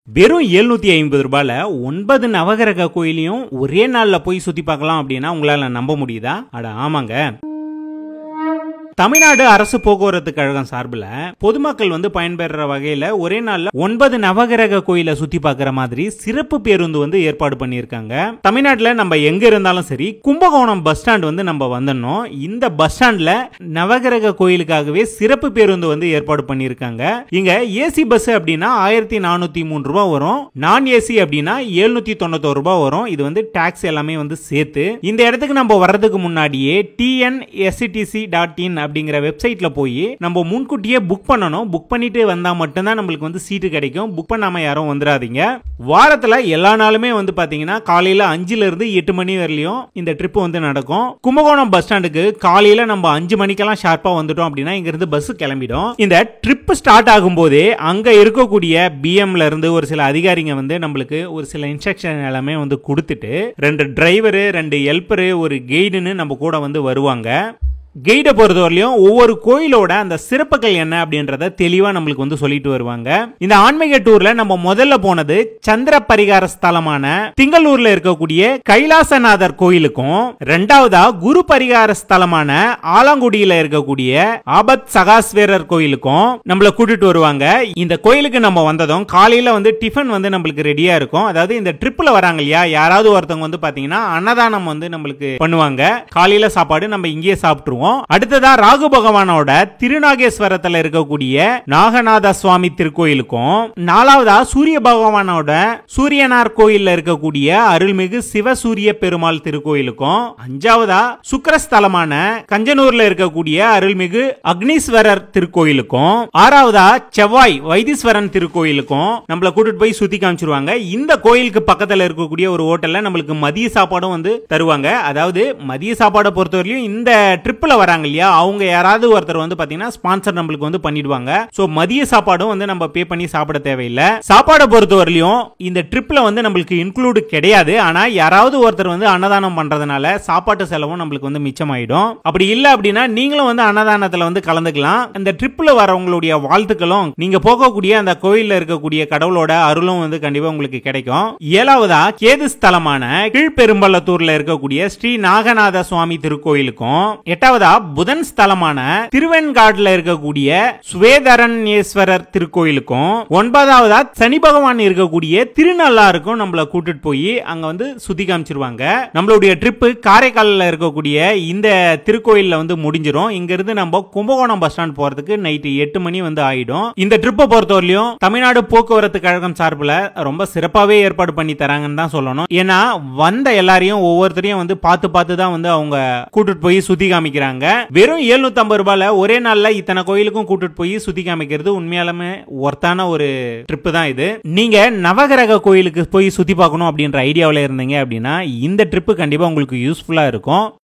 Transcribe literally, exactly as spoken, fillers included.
வெறும் எழுநூத்தி ஐம்பது ரூபாயில ஒன்பது நவகிரக கோயிலையும் ஒரே நாள்ல போய் சுத்தி பார்க்கலாம் அப்படின்னா உங்களால நம்ப முடியுதா? அட ஆமாங்க. தமிழ்நாடு அரசு போக்குவரத்து கழகம் சார்பில் பொதுமக்கள் வந்து பயன்பெற வகையில ஒரே நாள்ல ஒன்பது நவகிரக கோயிலை சுத்தி பார்க்கிற மாதிரி சிறப்பு பேருந்து வந்து ஏற்பாடு பண்ணியிருக்காங்க. தமிழ்நாட்டுல நம்ம எங்க இருந்தாலும் சரி, கும்பகோணம் பஸ் ஸ்டாண்ட் வந்து நம்ம வந்துடணும். இந்த பஸ் ஸ்டாண்ட்ல நவகிரக கோயிலுக்காகவே சிறப்பு பேருந்து வந்து ஏற்பாடு பண்ணியிருக்காங்க. இங்க ஏசி பஸ் அப்படின்னா ஆயிரத்தி நானூத்தி மூணு ரூபாய் வரும், நான் ஏசி அப்படின்னா எழுநூத்தி தொண்ணூத்தோரு ரூபாய் வரும். இது வந்து டாக்ஸ் எல்லாமே வந்து சேர்த்து. இந்த இடத்துக்கு நம்ம வர்றதுக்கு முன்னாடியே டிஎன்எஸ்சிடிசி டாட் இன் அப்படிங்கிற வெப்சைட்ல போய் நம்ம முன்கூட்டியே புக் பண்ணணும். புக் பண்ணிட்டு வந்தா மட்டும்தான் நம்மளுக்கு வந்து சீட்டு கிடைக்கும். புக் பண்ணாம யாரும் வந்துடாதீங்க. வாரத்துல எல்லா நாளுமே வந்து பாத்தீங்கன்னா காலையில அஞ்சுல இருந்து எட்டு மணி வரையிலும் இந்த ட்ரிப் வந்து நடக்கும். கும்பகோணம் பஸ் ஸ்டாண்டுக்கு காலையில நம்ம அஞ்சு மணிக்கெல்லாம் ஷார்ப்பா வந்துட்டோம் அப்படின்னா இங்க இருந்து பஸ் கிளம்பிடும். இந்த ட்ரிப் ஸ்டார்ட் ஆகும் போதே அங்க இருக்கக்கூடிய பிஎம்ல இருந்து ஒரு சில அதிகாரிங்க வந்து நம்மளுக்கு ஒரு சில இன்ஸ்ட்ரக்ஷன் எல்லாமே வந்து கொடுத்துட்டு ரெண்டு டிரைவரு, ரெண்டு ஹெல்ப்பரு, ஒரு கைடுன்னு நம்ம கூட வந்து வருவாங்க. கைடை பொறுத்தவரையிலும் ஒவ்வொரு கோயிலோட அந்த சிறப்புகள் என்ன அப்படின்றத தெளிவா நம்மளுக்கு வந்து சொல்லிட்டு வருவாங்க. இந்த ஆன்மீக டூர்ல நம்ம முதல்ல போனது சந்திர பரிகார ஸ்தலமான திங்களூர்ல இருக்கக்கூடிய கைலாசநாதர் கோயிலுக்கும், ரெண்டாவதா குரு பரிகார ஸ்தலமான ஆலங்குடியில இருக்கக்கூடிய ஆபத் சகாஸ்வேரர் கோயிலுக்கும் நம்மள கூட்டிட்டு வருவாங்க. இந்த கோயிலுக்கு நம்ம வந்ததும் காலையில வந்து டிஃபன் வந்து நம்மளுக்கு ரெடியா இருக்கும். அதாவது இந்த ட்ரிப்ல வராங்க இல்லையா, யாராவது ஒருத்தவங்க வந்து பாத்தீங்கன்னா அன்னதானம் வந்து நம்மளுக்கு பண்ணுவாங்க. காலையில சாப்பாடு நம்ம இங்கேயே சாப்பிட்டுருவோம். அடுத்ததா ராகு பகவானோட திருநாகேஸ்வரத்துல இருக்கக்கூடிய நாகநாத சுவாமி திருக்கோயிலுக்கும், நாலாவதா சூரிய பகவானோட சூரியனார் கோயில்ல இருக்கக்கூடிய அருள்மிகு சிவசூரிய பெருமாள் திருக்கோயிலுக்கும், அஞ்சாவதா சுக்கரஸ்தலமான கஞ்சனூர்ல இருக்கக்கூடிய அருள்மிகு அக்னீஸ்வரர் திருக்கோயிலுக்கும், ஆறாவதா செவ்வாய் வைத்தீஸ்வரன் திருக்கோயிலுக்கும் நம்மள கூட்டிட்டு போய் சுத்தி காமிச்சிருவாங்க. இந்த கோயிலுக்கு பக்கத்துல இருக்கக்கூடிய ஒரு ஹோட்டல்ல நம்மளுக்கு மதிய சாப்பாடும் வந்து தருவாங்க. அதாவது மதிய சாப்பாடை பொறுத்தவரையும் இந்த ட்ரிப்ல வராங்க இல்லையா, அவங்க யாராவது ஒருத்தர் வந்து பாத்தீங்கன்னா ஸ்பான்சர் நம்மளுக்கு வந்து பண்ணிடுவாங்க. சோ மதிய சாப்பாடும் வந்து நம்ம பே பண்ணி சாப்பிட தேவையில்லை. சாப்பாடை பொறுத்தவரையிலும் இந்த ட்ரிப்ல வந்து நம்மளுக்கு இன்க்ளூட் கிடையாது. ஆனா யாராவது ஒருத்தர் வந்து அன்னதானம் பண்றதுனால சாப்பாட்டு செலவும் நம்மளுக்கு வந்து மிச்சமாயிடும். அப்படி இல்ல அப்படின்னா நீங்களும் வந்து அன்னதானத்துல வந்து கலந்துக்கலாம். இந்த ட்ரிப்ல வரவங்களுடைய வாழ்த்துக்களும், நீங்க போகக்கூடிய அந்த கோயில்ல இருக்கக்கூடிய கடவுளோட அருளும் வந்து கண்டிப்பா உங்களுக்கு கிடைக்கும். ஏழாவதா கேது ஸ்தலமான கீழ்பெரும்பள்ளத்தூர்ல இருக்கக்கூடிய ஸ்ரீ நாகநாத சுவாமி திருக்கோயிலுக்கும், எட்டாவதா புதன் ஸ்தலமான திருவெண்காடுல இருக்கக்கூடிய சுவேதரண்யேஸ்வரர் திருக்கோயிலுக்கும், ஒன்பதாவதா சனி பகவான் இருக்கக்கூடிய திருநள்ளாருக்கும் நம்மள கூட்டிட்டு போய் அங்க வந்து சுத்தி காமிச்சிருவாங்க. நம்மளுடைய ட்ரிப் காரைக்கால்ல இருக்கக்கூடிய இந்த திருக்கோயில்ல வந்து முடிஞ்சிரும். இங்க இருந்து நம்ம கும்பகோணம் பஸ் ஸ்டாண்ட் போறதுக்கு நைட்டு எட்டு மணி வந்து ஆயிடும். இந்த ட்ரிப்பை பொறுத்தவரையிலும் தமிழ்நாடு போக்குவரத்து கழகம் சார்பில் ரொம்ப சிறப்பாவே ஏற்பாடு பண்ணி தராங்கன்னு தான் சொல்லணும். ஏன்னா வந்த எல்லாரையும் ஒவ்வொருத்தரையும் வந்து பார்த்து பார்த்து தான் வந்து அவங்க கூட்டிட்டு போய் சுத்தி காமிக்கிறாங்க. வெறும் எழுநூத்தி ஐம்பது ரூபாயில ஒரே நாள்ல இத்தனை கோயிலுக்கும் கூட்டிட்டு போய் சுத்தி காமிக்கிறது உண்மையாலுமே ஒர்த்தான ஒரு ட்ரிப் தான் இது. நீங்க நவகிரக கோயிலுக்கு போய் சுத்தி பார்க்கணும் அப்படின்ற ஐடியாவில் இருந்தீங்க அப்படின்னா இந்த ட்ரிப் கண்டிப்பா உங்களுக்கு யூஸ்ஃபுல்லா இருக்கும்.